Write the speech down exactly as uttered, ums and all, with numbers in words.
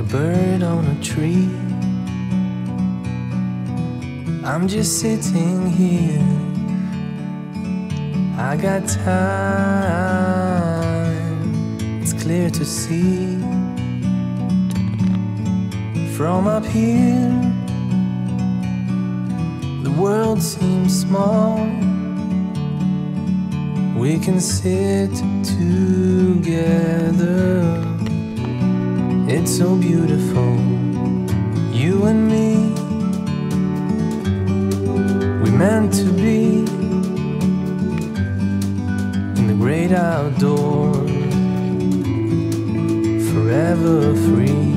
bird on a tree. I'm just sitting here, I got time, it's clear to see. From up here, the world seems small. We can sit together, it's so beautiful, you and me. We meant to be in the great outdoors, forever free.